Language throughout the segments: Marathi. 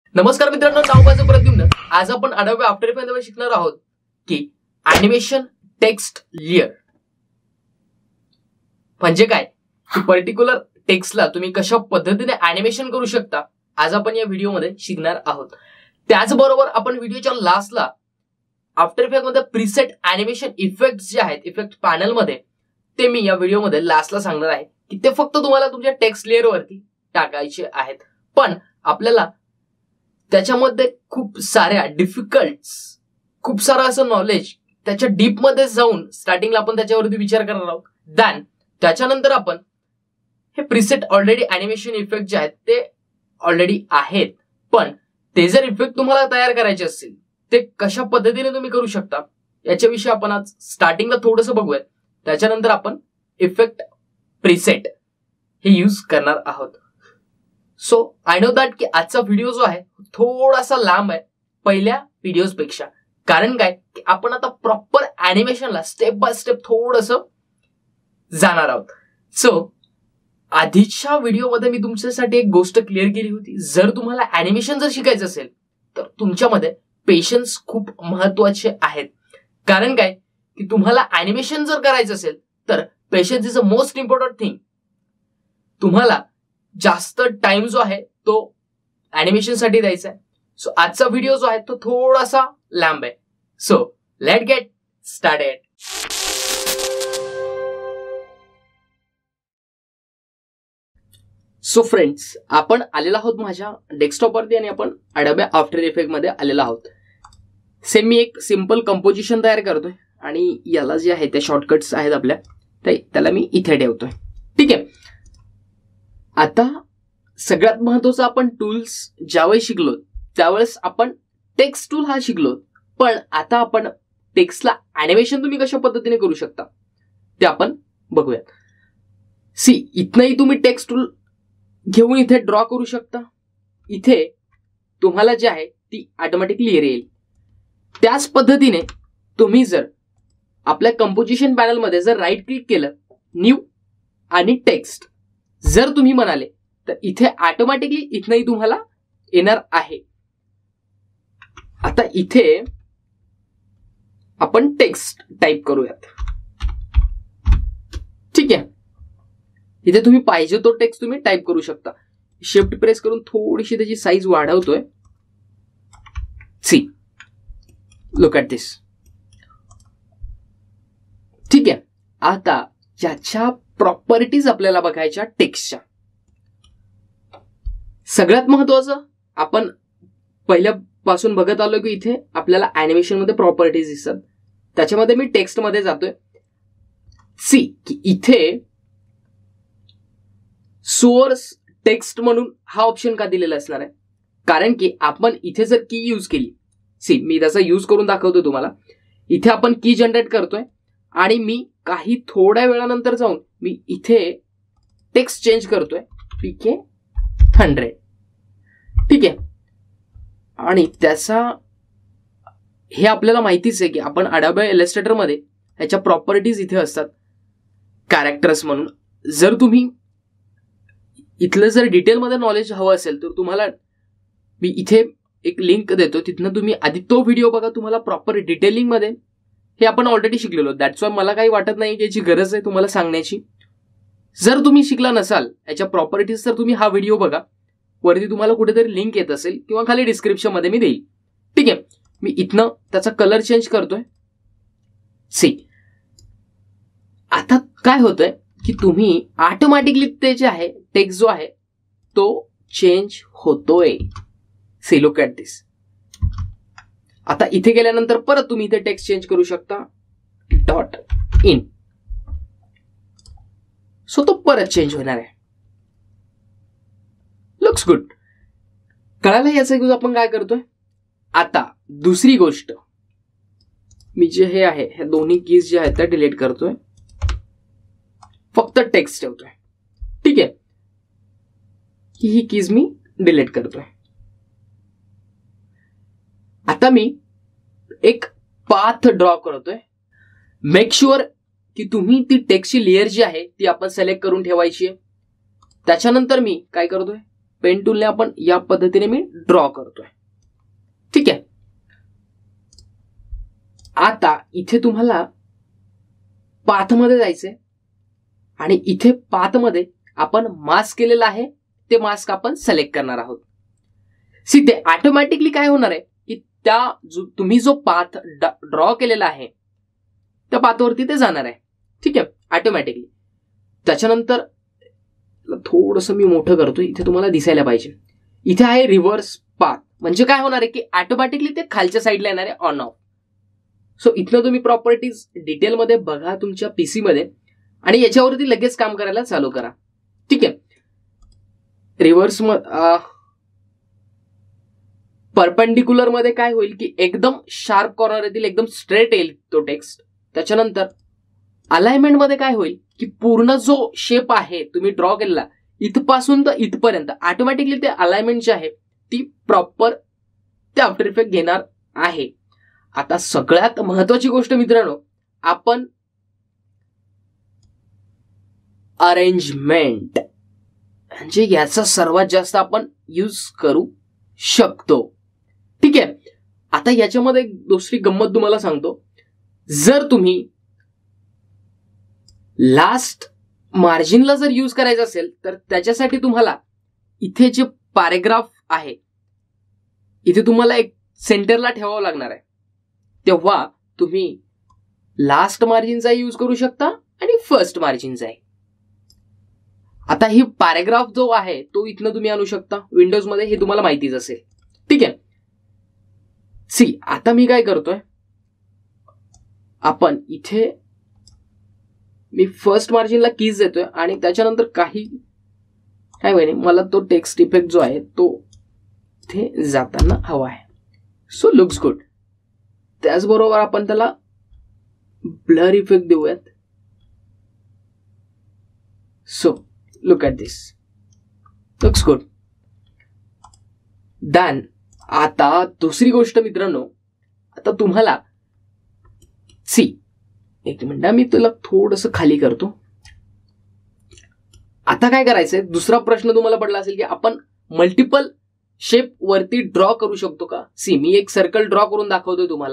नमस्कार मित्रांनो, नाव माझं प्रद्युम्न। आज आपण अडोबे आफ्टर इफेक्टमध्ये शिकणार आहोत की ॲनिमेशन टेक्स्ट लेयर म्हणजे काय, की पर्टिक्युलर टेक्स्टला तुम्ही कशा पद्धतीने ॲनिमेशन करू शकता, आज आपण या व्हिडिओमध्ये शिकणार आहोत। त्याचबरोबर आपण व्हिडिओच्या लास्टला आफ्टर इफेक्टमध्ये प्रीसेट ॲनिमेशन इफेक्ट्स जे आहेत इफेक्ट पॅनलमध्ये, ते मी या व्हिडिओमध्ये लास्टला सांगणार आहे की ते फक्त तुम्हाला तुमच्या टेक्स्ट लेयरवरती टाकायचे आहेत। पण आपल्याला त्याच्यामध्ये खूप साऱ्या डिफिकल्ट्स, खूप सारं असं नॉलेज त्याच्या डीप मध्ये जाऊन स्टार्टिंगला आपण त्याच्यावरती विचार करणार आहोत। देन त्याच्यानंतर आपण हे प्रीसेट ऑलरेडी ॲनिमेशन इफेक्ट जे आहेत ते ऑलरेडी आहेत, पण ते जर इफेक्ट तुम्हाला तयार करायचे असतील ते कशा पद्धतीने तुम्ही करू शकता याच्याविषयी आपण आज स्टार्टिंगला थोडंसं बघूया। त्याच्यानंतर आपण इफेक्ट प्रीसेट हे यूज करणार आहोत। सो आय नो दॅट की आजचा व्हिडिओ जो आहे थोडासा लांब आहे पहिल्या व्हिडिओज पेक्षा, कारण काय की आपण आता प्रॉपर ॲनिमेशनला स्टेप बाय स्टेप थोडंसं जाणार आहोत। सो आधीच्या व्हिडिओमध्ये मी तुमच्यासाठी एक गोष्ट क्लिअर केली होती, जर तुम्हाला ॲनिमेशन जर शिकायचं असेल तर तुमच्यामध्ये पेशन्स खूप महत्वाचे आहेत। कारण काय की तुम्हाला ॲनिमेशन जर करायचं असेल तर patience is a most important thing. तुम्हाला जास्त टाइम जो आहे तो ॲनिमेशन साठी द्यायचा आहे। सो आजचा व्हिडिओ जो आहे तो थोडासा लांब आहे। So let get started. So friends, आपण आलेलो आहोत माझ्या डेस्कटॉपवरती आणि आपण अडोबे आफ्टर इफेक्ट मध्ये आलेलो आहोत। सेम मी एक सिंपल कंपोजिशन तयार करतोय आणि याला जे आहे ते शॉर्टकट्स आहेत आपल्या, त्याला मी इथे ठेवतोय। ठीक आहे, आता सगळ्यात महत्त्वाचं आपण टूल्स ज्यावेळी शिकलो त्यावेळेस आपण टेक्स्ट टूल हा शिकलो, पण आता आपण टेक्स्टला ॲनिमेशन तुम्ही कशा पद्धतीने करू शकता ते आपण बघूया। सी, इथनही तुम्ही टेक्स्ट टूल घेऊन इथे ड्रॉ करू शकता। इथे तुम्हाला जे आहे ती ऑटोमॅटिकली येईल। त्याच पद्धतीने तुम्ही जर आपल्या कंपोजिशन पॅनलमध्ये जर राईट क्लिक केलं, न्यू आणि टेक्स्ट जर तुम्ही म्हणाले तर इथे ऑटोमॅटिकली इथनही तुम्हाला येणार आहे। आता इथे आपण टेक्स्ट टाइप करूयात। ठीक आहे, इथे तुम्ही पाहिजे तो टेक्स्ट तुम्ही टाइप करू शकता। शिफ्ट प्रेस करून थोडीशी त्याची साईज वाढवतोय। See, look at this. ठीक आहे, आता ज्याच्या प्रॉपर्टीज आपल्याला बघायच्या टेक्स्टच्या। सगळ्यात महत्वाचं आपण पहिल्यापासून बघत आलो की इथे आपल्याला ॲनिमेशन मध्ये प्रॉपर्टीज दिसतात, त्याच्यामध्ये मी टेक्स्ट मध्ये जातोय। सी, की इथे सोर्स टेक्स्ट म्हणून हा ऑप्शन का दिलेला असणार आहे, कारण की आपण इथे जर की यूज केली, सी मी त्याचा यूज करून दाखवतोय तुम्हाला। इथे आपण की जनरेट करतोय आणि मी काही थोड्या वेळानंतर जाऊन मी इथे टेक्स्ट चेंज करतोय PK 100। ठीक आहे, आणि त्याचा हे आपल्याला माहितीच आहे की आपण अडोबे इलस्ट्रेटर मध्ये ह्याच्या प्रॉपर्टीज इथे असतात कॅरेक्टर्स म्हणून। जर तुम्ही इथलं जर डिटेलमध्ये नॉलेज हवं असेल तर तुम्हाला मी इथे एक लिंक देतो, तिथनं तुम्ही आधी तो व्हिडिओ बघा, तुम्हाला प्रॉपर डिटेलिंग मध्ये हे आपण ऑलरेडी शिकलेलो। दॅट्स वाय मला काही वाटत नाही की याची गरज आहे तुम्हाला सांगण्याची। जर तुम्ही शिकला नसाल याच्या प्रॉपर्टीज तर तुम्ही हा व्हिडिओ बघा, वरती तुम्हाला कुठेतरी लिंक येत असेल किंवा खाली डिस्क्रिप्शन मध्ये मी देईल। ठीक आहे, मी इथनं त्याचा कलर चेंज करतोय। सी, आता काय होतंय की तुम्ही ऑटोमॅटिकली ते जे आहे टेक्स्ट जो आहे तो चेंज होतोय। See, look at this. आता इथे गेल्यानंतर परत तुम्ही इथे टेक्स्ट चेंज करू शकता, डॉट इन। सो तो परत चेंज होणार आहे। Looks good. कळालं याचा यूज आपण काय करतोय। आता दुसरी गोष्ट, मी जे हे आहे हे दोन्ही कीज जे आहेत त्या डिलीट करतोय, फक्त टेक्स्ट ठेवतोय। ठीक आहे, ही कीज मी डिलीट करतोय। आता मी एक पाथ ड्रॉ करतोय। मेक शुअर की तुम्ही ती टेक्स्टची लेयर जी आहे ती आपण सिलेक्ट करून ठेवायची आहे। त्याच्यानंतर मी काय करतोय, पेन टूलने आपण या पद्धतीने मी ड्रॉ करतोय. ठीक आहे. आता इथे तुम्हाला पाथमध्ये जायचंय आणि इथे पाथमध्ये आपण मास्क केलेला आहे ते मास्क आपण सिलेक्ट करणार आहोत. ते ऑटोमॅटिकली काय होणार आहे की तुम्ही जो पाथ ड्रॉ केलेला आहे त्या पाथवरती ते जाणार आहे. ठीक आहे, ऑटोमॅटिकली. त्याच्यानंतर थोडंसं मी मोठं करतो, इथे तुम्हाला दिसायला पाहिजे. इथे आहे रिव्हर्स पाथ. म्हणजे काय होणार आहे की ऑटोमॅटिकली ते खालच्या साईडला येणार आहे ऑन ऑफ. सो इथनं तुम्ही प्रॉपर्टीज डिटेलमध्ये बघा तुमच्या पीसी मध्ये आणि याच्यावरती लगेच काम करायला चालू करा. ठीक आहे. रिव्हर्स परपेंडिक्युलर मध्ये काय होईल की एकदम शार्प कॉर्नर येतील, एकदम स्ट्रेट येईल तो टेक्स्ट. त्याच्यानंतर अलाइनमेंट मध्ये काय होईल की पूर्ण जो शेप आहे तुम्ही ड्रॉ केलेला इथपासून तर इथपर्यंत ऑटोमॅटिकली ते अलाइनमेंट जी आहे ती प्रॉपर ते आफ्टर इफेक्ट घेणार आहे. आता सगळ्यात महत्वाची गोष्ट मित्रांनो, आपण अरेंजमेंट म्हणजे याचा सर्वात जास्त आपण यूज करू शकतो. ठीक आहे. आता याच्यामध्ये दुसरी गंमत तुम्हाला सांगतो. जर तुम्ही लास्ट मार्जिनला जर यूज करायचं असेल तर त्याच्यासाठी तुम्हाला इथे जे पॅराग्राफ आहे इथे तुम्हाला एक सेंटरला ठेवावं लागणार आहे. तेव्हा तुम्ही लास्ट मार्जिनचा यूज करू शकता आणि फर्स्ट मार्जिनचा. आता ही पॅराग्राफ जो आहे तो इथनं तुम्ही आणू शकता विंडोज मध्ये, हे तुम्हाला माहितीच असेल. ठीक आहे. आता मी काय करतोय, आपण इथे मी फर्स्ट मार्जिनला कीज देतोय आणि त्याच्यानंतर काही काय माहिती मला तो टेक्स्ट इफेक्ट जो आहे तो इथे जाताना हवा आहे. So looks good. त्याचबरोबर आपण त्याला ब्लर इफेक्ट देऊयात. So look at this, looks good. Then आता दुसरी गोष्ट मित्रांनो, आता तुम्हाला एक मिनिट मी तुला थोडंसं खाली करतो. आता काय करायचंय, दुसरा प्रश्न तुम्हाला पडला असेल की आपण मल्टिपल शेप वरती ड्रॉ करू शकतो का. मी एक सर्कल ड्रॉ करून दाखवतोय तुम्हाला.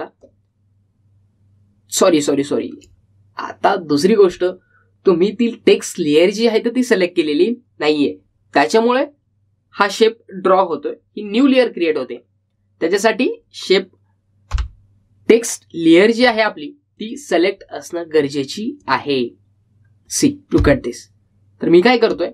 सॉरी. आता दुसरी गोष्ट, तुम्ही ती टेक्स्ट लेअर जी आहे ती सिलेक्ट केलेली नाहीये, त्याच्यामुळे हा शेप ड्रॉ होतोय. ही न्यू लेअर क्रिएट होते. त्याच्यासाठी शेप टेक्स्ट लेअर जी आहे आपली ती सिलेक्ट असणं गरजेची आहे. Look at this. तर मी काय करतोय,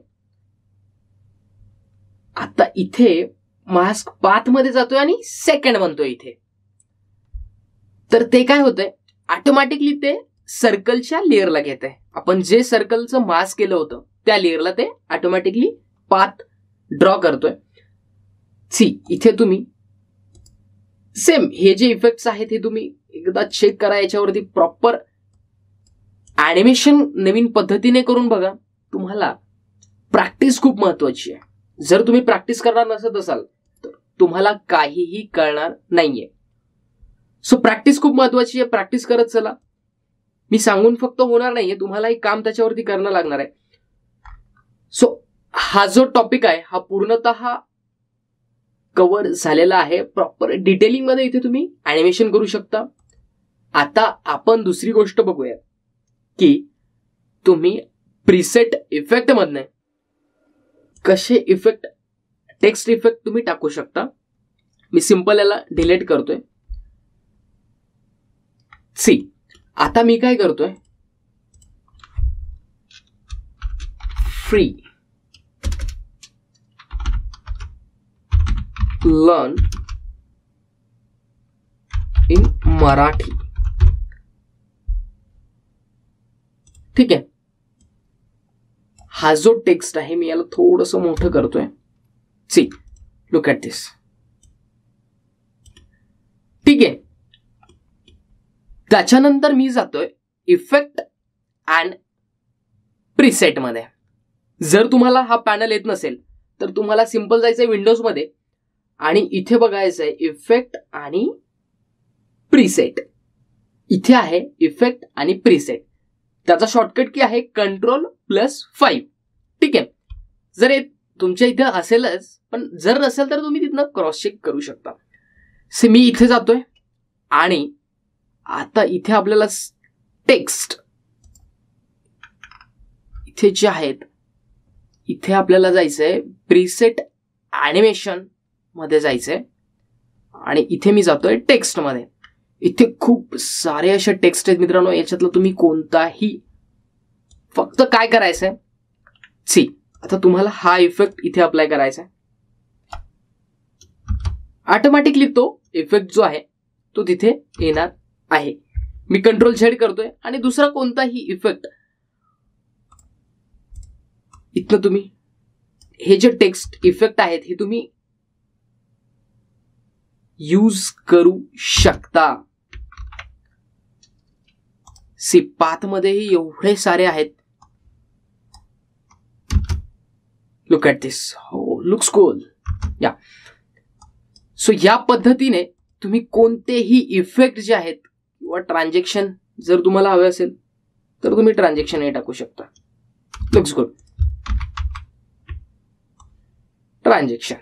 आता इथे मास्क पाथ मध्ये जातोय आणि सेकंड बनतोय इथे. तर ते काय होतंय, ऑटोमॅटिकली ते सर्कलच्या लेअरला घेत आहे. आपण जे सर्कलचं मास्क केलं होतं त्या लेअरला ते ऑटोमॅटिकली पाथ ड्रॉ करतोय. इथे तुम्ही सेम हे जे इफेक्ट्स आहेत हे तुम्ही एकदा चेक करा. याच्यावरती प्रॉपर ॲनिमेशन नवीन पद्धतीने करून बघा. तुम्हाला प्रॅक्टिस खूप महत्वाची आहे. जर तुम्ही प्रॅक्टिस करणार नसत असाल तर तुम्हाला काहीही कळणार नाहीये. सो प्रॅक्टिस खूप महत्वाची आहे. प्रॅक्टिस करत चला. मी सांगून फक्त होणार नाहीये, तुम्हाला एक काम त्याच्यावरती करणं लागणार आहे. सो हा जो टॉपिक आहे हा पूर्णतः कव्हर झालेला आहे. प्रॉपर डिटेलिंग मध्ये इथे तुम्ही ॲनिमेशन करू शकता. आता आपण दुसरी गोष्ट बघूया की तुम्ही प्रीसेट इफेक्ट मधनं कसे इफेक्ट टेक्स्ट इफेक्ट तुम्ही टाकू शकता. मी सिंपल याला डिलीट करतोय. आता मी काय करतोय, फ्री लर्न इन मराठी. ठीक आहे. हा जो टेक्स्ट आहे मी याला थोडंसं मोठं करतोय. Look at this. ठीक आहे. त्याच्यानंतर मी जातोय इफेक्ट अँड प्रीसेट मध्ये. जर तुम्हाला हा पॅनल येत नसेल तर तुम्हाला सिंपल जायचंय विंडोज मध्ये आणि इथे बघायचंय इफेक्ट आणि प्रीसेट. इथे आहे इफेक्ट आणि प्रीसेट. त्याचा शॉर्टकट की आहे Ctrl+5. ठीक आहे. जर तुमच्या इथे असेलच, पण जर नसेल तर तुम्ही तिथनं क्रॉस चेक करू शकता. मी इथे जातोय आणि आता इथे आपल्याला टेक्स्ट इथे जे आहेत, इथे आपल्याला जायचंय प्रीसेट ॲनिमेशन मध्ये जायचंय आणि इथे मी जातोय टेक्स्ट मध्ये. इथे खूप सारे असे टेक्स्ट आहेत मित्रांनो, याच्यातलं तुम्ही कोणताही, फक्त काय करायचंय, आता तुम्हाला हा इफेक्ट इथे अप्लाय करायचा आहे. ऑटोमॅटिकली तो इफेक्ट जो आहे तो तिथे येणार आहे. मी कंट्रोल झेड करतोय आणि दुसरा कोणताही इफेक्ट इथनं तुम्ही हे जे टेक्स्ट इफेक्ट आहेत हे तुम्ही यूज करू शकता. पाथ मध्येही एवढे सारे आहेत. लुक ॲट दिस, हो लुक्स कूल. या सो या पद्धतीने तुम्ही कोणतेही इफेक्ट जे आहेत किंवा ट्रान्झॅक्शन जर तुम्हाला हवे असेल तर तुम्ही ट्रान्झॅक्शन हे टाकू शकता. Looks good. ट्रान्झॅक्शन.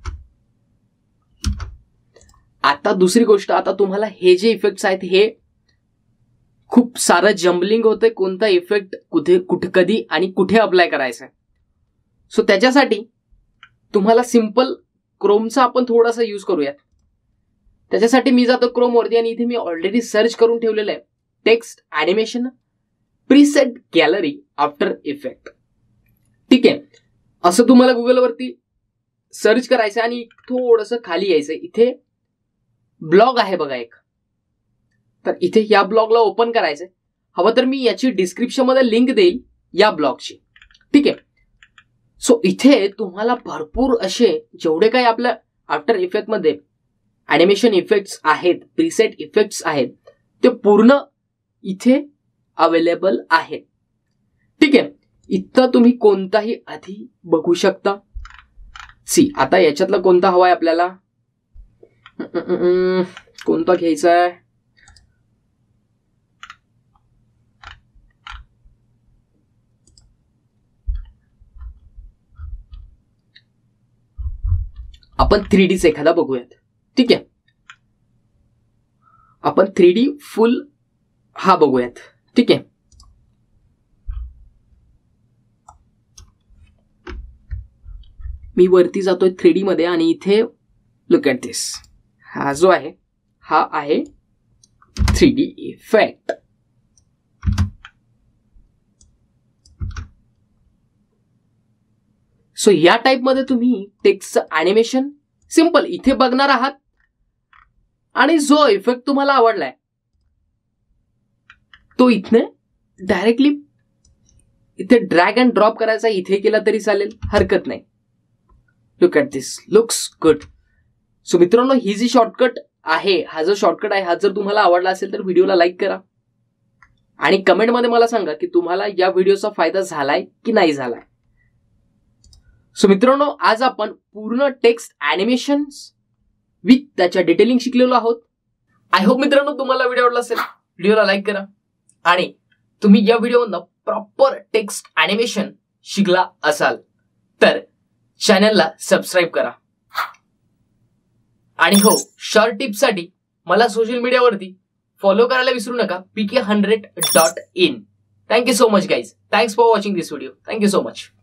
आता दुसरी गोष्ट, आता तुम्हाला हे जे इफेक्ट्स आहेत हे खूप सारं जम्बलिंग होतंय, कोणता इफेक्ट कुठे कधी आणि कुठे अप्लाय करायचा आहे. सो त्याच्यासाठी तुम्हाला सिंपल क्रोमचा आपण थोडासा यूज करूयात. त्याच्यासाठी मी जातो क्रोम वरती आणि इथे मी ऑलरेडी सर्च करून ठेवलेलं आहे text animation preset gallery after effect. ठीक आहे, असं तुम्हाला गुगलवरती सर्च करायचं आणि थोडंसं खाली यायचं. इथे ब्लॉग आहे बघा एक, तर इथे या ब्लॉगला ओपन करायचंय. हवं तर मी याची डिस्क्रिप्शन मध्ये लिंक देईल या ब्लॉगची. ठीक आहे. सो इथे तुम्हाला भरपूर असे जेवढे काही आपल्या आफ्टर इफेक्ट मध्ये ॲनिमेशन इफेक्ट्स आहेत, प्रीसेट इफेक्ट्स आहेत, ते पूर्ण इथे अवेलेबल आहेत. ठीक आहे, इथं तुम्ही कोणताही आधी बघू शकता. आता याच्यातला कोणता हवाय आपल्याला, कोणता घ्यायचा आहे, आपण 3Dच एखादा बघूयात. ठीक आहे, आपण 3D फुल हा बघूयात. ठीक आहे, मी वरती जातोय 3D मध्ये आणि इथे लुक ॲट दिस, हा जो आहे हा आहे 3D इफेक्ट. सो या टाइप मध्ये तुम्ही टेक्स्टचं ॲनिमेशन सिंपल इथे बघणार आहात आणि जो इफेक्ट तुम्हाला आवडलाय तो इथने डायरेक्टली इथे ड्रॅग अँड ड्रॉप करायचा, इथे केला तरी चालेल, हरकत नाही. Look at this, looks good. So मित्रांनो, ही जी शॉर्टकट आहे, हा जो शॉर्टकट आहे, हा जर तुम्हाला आवडला असेल तर व्हिडिओला लाईक करा आणि कमेंटमध्ये मला सांगा की तुम्हाला या व्हिडिओचा फायदा झालाय की नाही झालाय. सो मित्रांनो, आज आपण पूर्ण टेक्स्ट ॲनिमेशन विथ त्याच्या डिटेलिंग शिकलेलो आहोत. आय होप मित्रांनो तुम्हाला व्हिडिओ आवडला असेल. व्हिडिओला लाईक करा आणि तुम्ही या व्हिडिओमधनं प्रॉपर टेक्स्ट ॲनिमेशन शिकला असाल तर चॅनलला सबस्क्राईब करा. आणि हो, शॉर्ट टिप्ससाठी मला सोशल मीडियावरती फॉलो करायला विसरू नका, pk100.in. Thank you so much guys. Thanks for watching this video. Thank you so much.